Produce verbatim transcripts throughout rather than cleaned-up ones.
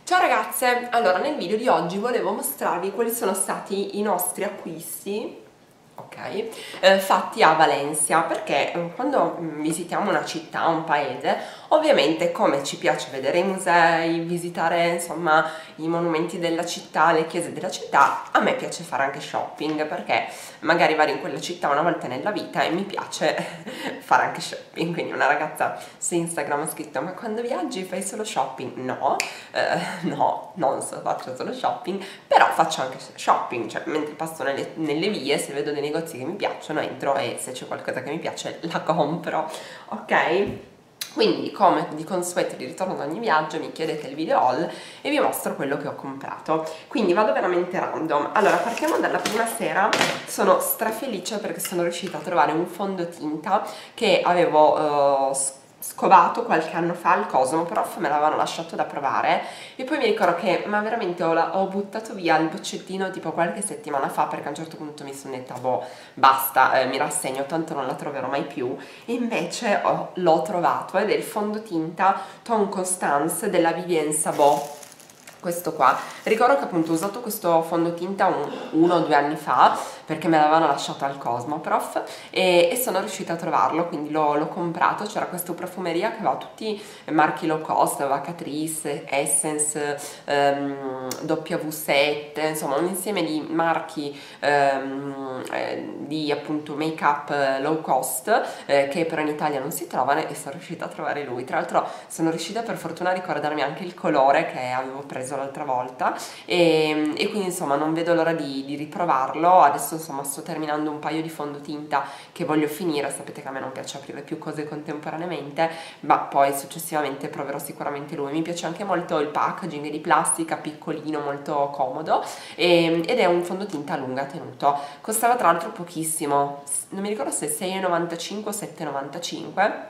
Ciao ragazze, allora nel video di oggi volevo mostrarvi quali sono stati i nostri acquisti ok, eh, fatti a Valencia, perché eh, quando visitiamo una città, un paese, ovviamente come ci piace vedere i musei, visitare insomma i monumenti della città, le chiese della città, a me piace fare anche shopping, perché magari vado in quella città una volta nella vita e mi piace fare anche shopping. Quindi una ragazza su Instagram ha scritto: ma quando viaggi fai solo shopping? No, eh, no, non so, faccio solo shopping, però faccio anche shopping, cioè mentre passo nelle, nelle vie, se vedo dei negozi che mi piacciono entro e se c'è qualcosa che mi piace la compro, ok? Quindi, come di consueto di ritorno da ogni viaggio, mi chiedete il video haul e vi mostro quello che ho comprato. Quindi vado veramente random. Allora, partiamo dalla prima sera. Sono strafelice perché sono riuscita a trovare un fondotinta che avevo uh, scovato qualche anno fa al Cosmoprof, me l'avevano lasciato da provare e poi mi ricordo che ma veramente ho, la, ho buttato via il boccettino tipo qualche settimana fa, perché a un certo punto mi sono detta boh, basta, eh, mi rassegno, tanto non la troverò mai più, e invece l'ho trovato ed è il fondotinta Ton Constance della Vivien Sabot, questo qua. Ricordo che appunto ho usato questo fondotinta un, uno o due anni fa perché me l'avevano lasciato al Cosmoprof e, e sono riuscita a trovarlo, quindi l'ho comprato. C'era questa profumeria che aveva tutti marchi low cost, aveva Catrice, Essence, um, W sette, insomma un insieme di marchi um, eh, di appunto make up low cost eh, che però in Italia non si trovano, e sono riuscita a trovare lui. Tra l'altro sono riuscita per fortuna a ricordarmi anche il colore che avevo preso l'altra volta e, e quindi insomma non vedo l'ora di, di riprovarlo. Adesso insomma sto terminando un paio di fondotinta che voglio finire, sapete che a me non piace aprire più cose contemporaneamente, ma poi successivamente proverò sicuramente lui. Mi piace anche molto il packaging di plastica, piccolino, molto comodo, e, ed è un fondotinta a lunga tenuto. Costava tra l'altro pochissimo, non mi ricordo se sei e novantacinque o sette e novantacinque.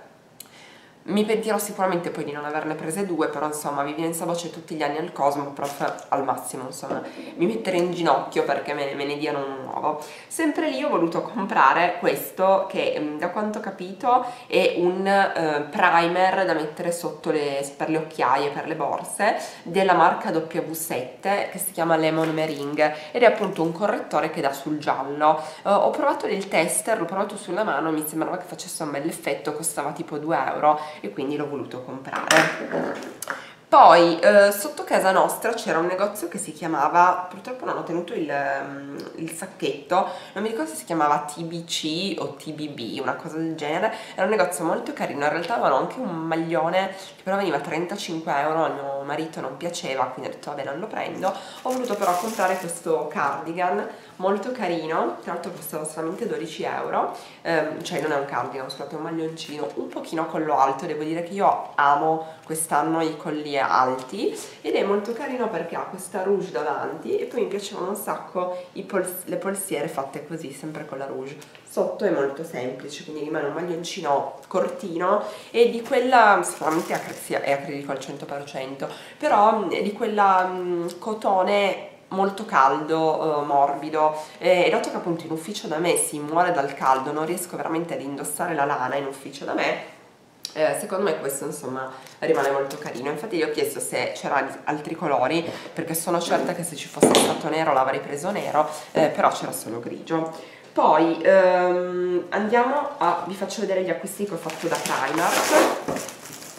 Mi pentirò sicuramente poi di non averne prese due, però insomma Vivien Sabot c'è tutti gli anni al Cosmoprof, al massimo insomma mi metterei in ginocchio perché me, me ne diano uno nuovo. Sempre lì ho voluto comprare questo che da quanto ho capito è un eh, primer da mettere sotto le, per le occhiaie, per le borse, della marca W sette, che si chiama Lemon Meringue ed è appunto un correttore che dà sul giallo. Eh, ho provato il tester, l'ho provato sulla mano, mi sembrava che facesse un bel effetto, costava tipo due euro e quindi l'ho voluto comprare. Poi eh, sotto casa nostra c'era un negozio che si chiamava, purtroppo non ho tenuto il, il sacchetto, non mi ricordo se si chiamava T B C o T B B, una cosa del genere. Era un negozio molto carino, in realtà avevano anche un maglione che però veniva trentacinque euro, al mio marito non piaceva, quindi ho detto vabbè non lo prendo. Ho voluto però comprare questo cardigan molto carino, tra l'altro costava solamente dodici euro, ehm, cioè non è un cardigan, scusate, è un maglioncino un pochino collo alto. Devo dire che io amo quest'anno i colli alti ed è molto carino perché ha questa rouge davanti e poi mi piacevano un sacco i pols le polsiere fatte così, sempre con la rouge. Sotto è molto semplice, quindi rimane un maglioncino cortino e di quella, sicuramente è acrilico al cento per cento, però è di quella mh, cotone molto caldo, eh, morbido, e dato che appunto in ufficio da me si muore dal caldo, non riesco veramente ad indossare la lana in ufficio da me, eh, secondo me questo insomma rimane molto carino. Infatti io ho chiesto se c'erano altri colori perché sono certa che se ci fosse stato nero l'avrei preso nero, eh, però c'era solo grigio. Poi ehm, andiamo a, vi faccio vedere gli acquisti che ho fatto da Primark.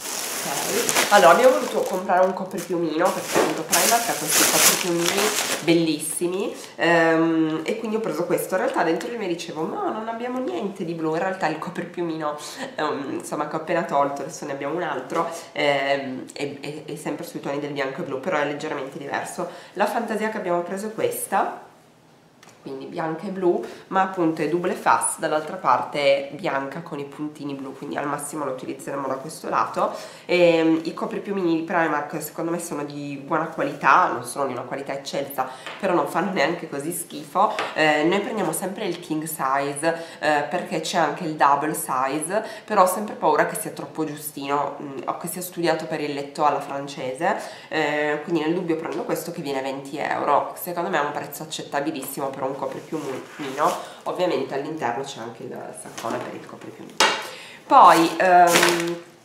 Allora abbiamo voluto comprare un copripiumino perché appunto Primark ha questi copripiumini bellissimi, ehm, e quindi ho preso questo. In realtà dentro di me dicevo no, non abbiamo niente di blu, in realtà il copripiumino ehm, insomma che ho appena tolto, adesso ne abbiamo un altro, ehm, è, è, è sempre sui toni del bianco e blu, però è leggermente diverso. La fantasia che abbiamo preso è questa, quindi bianca e blu, ma appunto è double face, dall'altra parte è bianca con i puntini blu, quindi al massimo lo utilizzeremo da questo lato. E i copripiumini di Primark secondo me sono di buona qualità, non sono di una qualità eccelsa, però non fanno neanche così schifo. Eh, noi prendiamo sempre il king size eh, perché c'è anche il double size, però ho sempre paura che sia troppo giustino mh, o che sia studiato per il letto alla francese, eh, quindi nel dubbio prendo questo che viene venti euro, secondo me è un prezzo accettabilissimo per un copripiumino. Ovviamente all'interno c'è anche il saccone per il copripiumino. Poi ehm,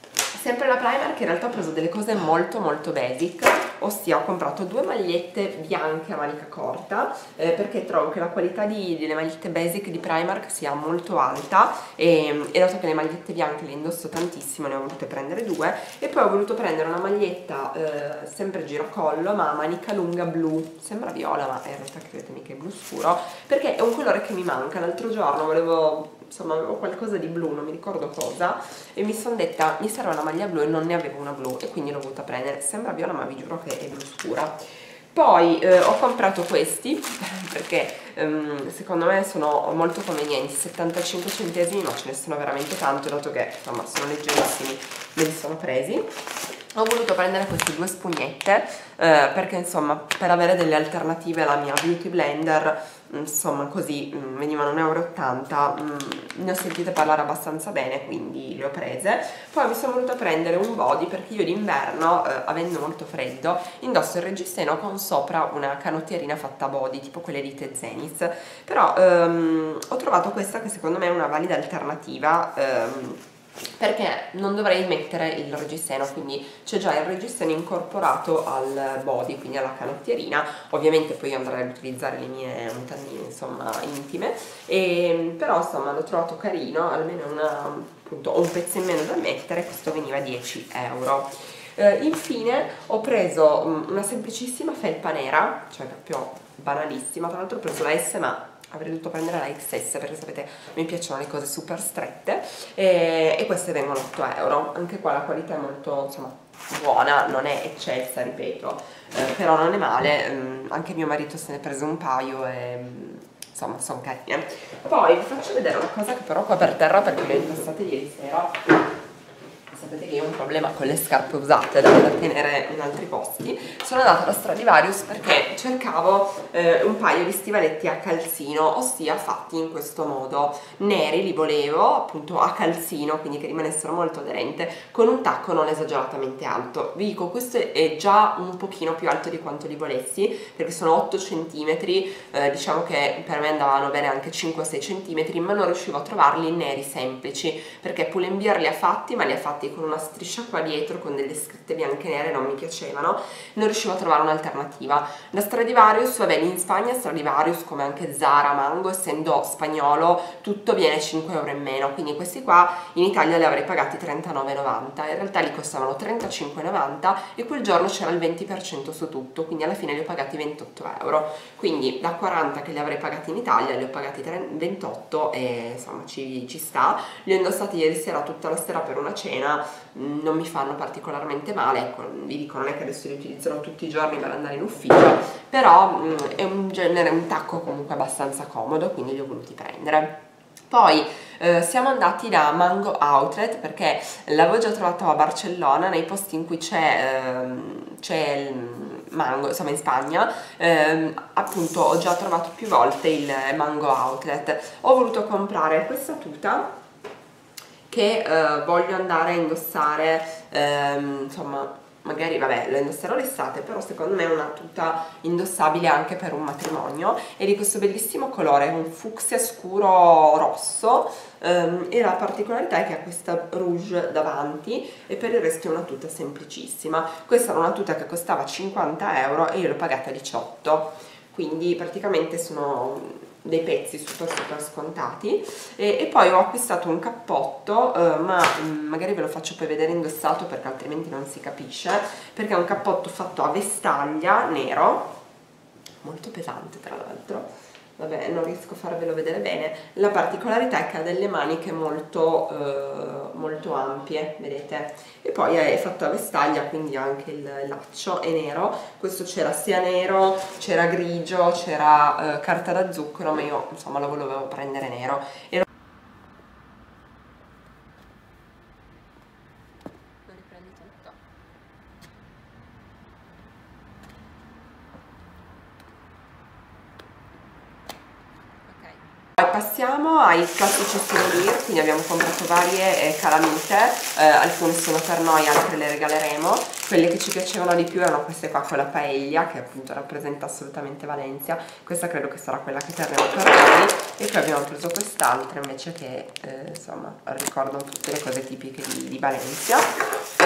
Sempre la Primark in realtà ho preso delle cose molto molto basic, ossia ho comprato due magliette bianche a manica corta eh, perché trovo che la qualità di, delle magliette basic di Primark sia molto alta e, e dato che le magliette bianche le indosso tantissimo ne ho volute prendere due, e poi ho voluto prendere una maglietta eh, sempre giracollo ma a manica lunga blu, sembra viola ma in realtà credetemi che è blu scuro, perché è un colore che mi manca. L'altro giorno volevo, insomma avevo qualcosa di blu, non mi ricordo cosa, e mi sono detta mi serve una maglia blu e non ne avevo una blu e quindi l'ho voluta prendere. Sembra viola ma vi giuro che è blu scura. Poi eh, ho comprato questi perché ehm, secondo me sono molto convenienti, settantacinque centesimi, ma ce ne sono veramente tanto, dato che insomma sono leggerissimi, me li sono presi. Ho voluto prendere queste due spugnette eh, perché insomma per avere delle alternative alla mia Beauty Blender, insomma così mh, venivano un euro e ottanta, ne ho sentite parlare abbastanza bene quindi le ho prese. Poi mi sono voluta prendere un body perché io d'inverno, eh, avendo molto freddo, indosso il reggiseno con sopra una canottierina fatta a body, tipo quelle di Te Zenith, però ehm, ho trovato questa che secondo me è una valida alternativa, ehm, perché non dovrei mettere il reggiseno, quindi c'è già il reggiseno incorporato al body, quindi alla canottierina. Ovviamente poi andrei ad utilizzare le mie mutandine insomma intime, e, però insomma l'ho trovato carino, almeno una, appunto, ho un pezzo in meno da mettere. Questo veniva dieci euro. Eh, infine ho preso um, una semplicissima felpa nera, cioè proprio banalissima, tra l'altro ho preso la S ma avrei dovuto prendere la X S perché sapete mi piacciono le cose super strette, e, e queste vengono otto euro. Anche qua la qualità è molto insomma buona, non è eccelsa ripeto, eh, però non è male. um, anche mio marito se ne è preso un paio e um, insomma sono carine. Poi vi faccio vedere una cosa che però qua per terra perché le ho indossate ieri sera. Sapete che io ho un problema con le scarpe usate da tenere in altri posti. Sono andata da Stradivarius perché cercavo eh, un paio di stivaletti a calzino, ossia fatti in questo modo, neri li volevo, appunto a calzino, quindi che rimanessero molto aderenti, con un tacco non esageratamente alto. Vi dico, questo è già un pochino più alto di quanto li volessi, perché sono otto centimetri, eh, diciamo che per me andavano bene anche cinque sei centimetri, ma non riuscivo a trovarli neri semplici, perché Pull&Bear li ha fatti, ma li ha fatti con una striscia qua dietro con delle scritte bianche e nere, non mi piacevano, non riuscivo a trovare un'alternativa. Da Stradivarius, vabbè, in Spagna Stradivarius come anche Zara, Mango, essendo spagnolo tutto viene cinque euro in meno, quindi questi qua in Italia li avrei pagati trentanove e novanta, in realtà li costavano trentacinque e novanta e quel giorno c'era il venti per cento su tutto, quindi alla fine li ho pagati ventotto euro, quindi da quaranta che li avrei pagati in Italia li ho pagati ventotto e insomma ci, ci sta. Li ho indossati ieri sera tutta la sera per una cena, non mi fanno particolarmente male, ecco, vi dico non è che adesso li utilizzerò tutti i giorni per andare in ufficio, però mh, è un genere, un tacco comunque abbastanza comodo, quindi li ho voluti prendere. Poi eh, siamo andati da Mango Outlet perché l'avevo già trovato a Barcellona, nei posti in cui c'è ehm, c'è il mango, insomma in Spagna, ehm, appunto ho già trovato più volte il Mango Outlet. Ho voluto comprare questa tuta che eh, voglio andare a indossare, ehm, insomma magari vabbè lo indosserò l'estate, però secondo me è una tuta indossabile anche per un matrimonio, e di questo bellissimo colore, un fucsia scuro rosso, ehm, e la particolarità è che ha questa rouge davanti e per il resto è una tuta semplicissima. Questa era una tuta che costava cinquanta euro e io l'ho pagata diciotto, quindi praticamente sono dei pezzi super super scontati. E, e poi ho acquistato un cappotto, eh, ma mh, magari ve lo faccio poi vedere indossato perché altrimenti non si capisce, perché è un cappotto fatto a vestaglia nero, molto pesante tra l'altro, vabbè non riesco a farvelo vedere bene. La particolarità è che ha delle maniche molto, eh, molto ampie, vedete, e poi è fatto a vestaglia, quindi anche il laccio è nero. Questo c'era sia nero, c'era grigio, c'era eh, carta da zucchero, ma io insomma lo volevo prendere nero. E lo... lo riprendi tutto. Poi passiamo ai classici souvenir, quindi abbiamo comprato varie eh, calamite, eh, alcune sono per noi, altre le regaleremo. Quelle che ci piacevano di più erano queste qua con la paella, che appunto rappresenta assolutamente Valencia. Questa credo che sarà quella che terremo per noi, e poi abbiamo preso quest'altra invece che eh, insomma ricordano tutte le cose tipiche di, di Valencia.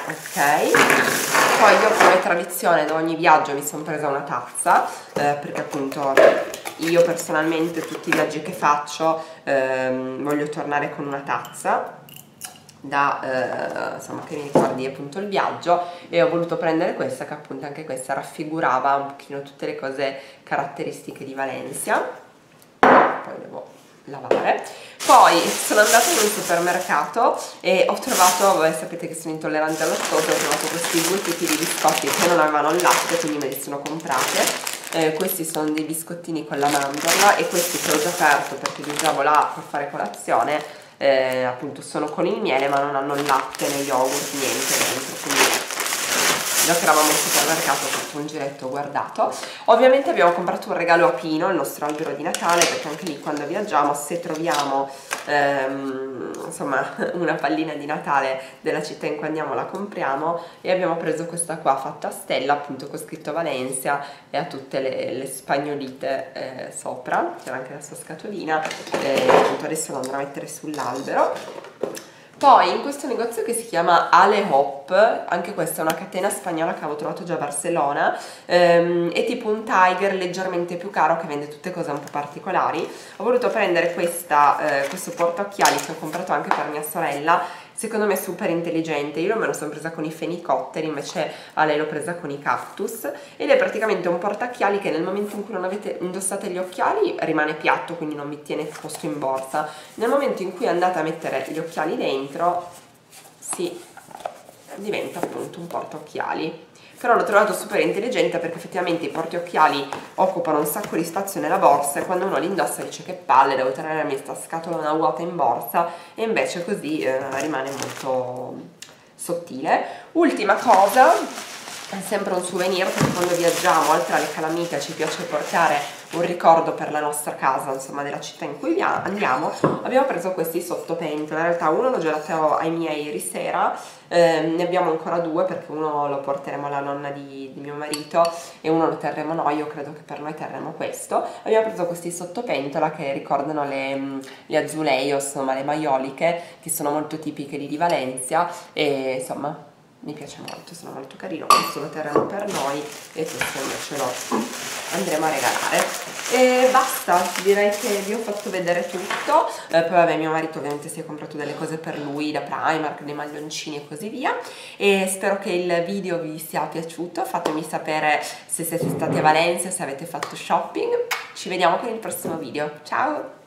ok. Poi io, come tradizione, da ogni viaggio mi sono presa una tazza, eh, perché appunto io personalmente tutti i viaggi che faccio ehm, voglio tornare con una tazza da eh, insomma, che mi ricordi appunto il viaggio, e ho voluto prendere questa, che appunto anche questa raffigurava un pochino tutte le cose caratteristiche di Valencia. Poi devo lavare. Poi sono andata in un supermercato e ho trovato, voi sapete che sono intollerante al lattosio, ho trovato questi due tipi di biscotti che non avevano il latte, quindi me li sono comprate. Eh, questi sono dei biscottini con la mandorla, e questi che ho già aperto perché li usavo là per fare colazione, eh, appunto sono con il miele ma non hanno il latte né yogurt, niente dentro, quindi già che eravamo al supermercato ho fatto un giretto, ho guardato. Ovviamente abbiamo comprato un regalo a Pino, il nostro albero di Natale, perché anche lì quando viaggiamo, se troviamo ehm, insomma una pallina di Natale della città in cui andiamo, la compriamo, e abbiamo preso questa qua fatta a stella, appunto con scritto Valencia, e ha tutte le, le spagnolite eh, sopra, c'era anche la sua scatolina, e appunto adesso lo andrò a mettere sull'albero. Poi in questo negozio che si chiama Ale Hop, anche questa è una catena spagnola che avevo trovato già a Barcellona, ehm, è tipo un Tiger leggermente più caro che vende tutte cose un po' particolari. Ho voluto prendere questa, eh, questo portaocchiali che ho comprato anche per mia sorella, secondo me è super intelligente. Io me lo sono presa con i fenicotteri, invece a lei l'ho presa con i cactus, ed è praticamente un portaocchiali che nel momento in cui non avete indossate gli occhiali rimane piatto, quindi non vi tiene posto in borsa. Nel momento in cui andate a mettere gli occhiali dentro si diventa appunto un portaocchiali. Però l'ho trovato super intelligente, perché effettivamente i portaocchiali occupano un sacco di spazio nella borsa, e quando uno li indossa dice che palle, devo tenermi questa scatolona vuota in borsa, e invece così eh, rimane molto sottile. Ultima cosa, è sempre un souvenir, perché quando viaggiamo, oltre alle calamite, ci piace portare un ricordo per la nostra casa, insomma della città in cui andiamo. Abbiamo preso questi sottopentola, in realtà uno l'ho già dato ai miei ieri sera, eh, ne abbiamo ancora due, perché uno lo porteremo alla nonna di, di mio marito e uno lo terremo noi. Io credo che per noi terremo questo. Abbiamo preso questi sottopentola che ricordano le, le azuleios, insomma le maioliche, che sono molto tipiche di Valencia, e insomma mi piace molto, sono molto carino. Questo lo terremo per noi e questo invece lo andremo a regalare. E basta, direi che vi ho fatto vedere tutto. Eh, poi vabbè, mio marito ovviamente si è comprato delle cose per lui da Primark, dei maglioncini e così via, e spero che il video vi sia piaciuto. Fatemi sapere se siete stati a Valencia, se avete fatto shopping. Ci vediamo con il prossimo video, ciao!